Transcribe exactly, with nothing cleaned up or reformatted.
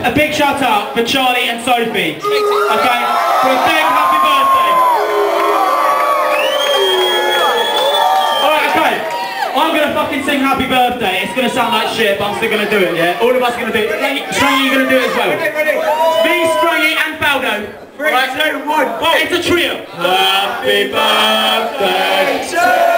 a big shout out for Charlie and Sophie. Okay? For a big happy birthday. Alright, okay. I'm gonna fucking sing happy birthday. It's gonna sound like shit, but I'm still gonna do it, yeah? All of us are gonna do it. Strangy, you're gonna do it as well. Ready, ready. Me, Strangy, and Baldo. Three, two, one, go. It's a trio. Happy birthday to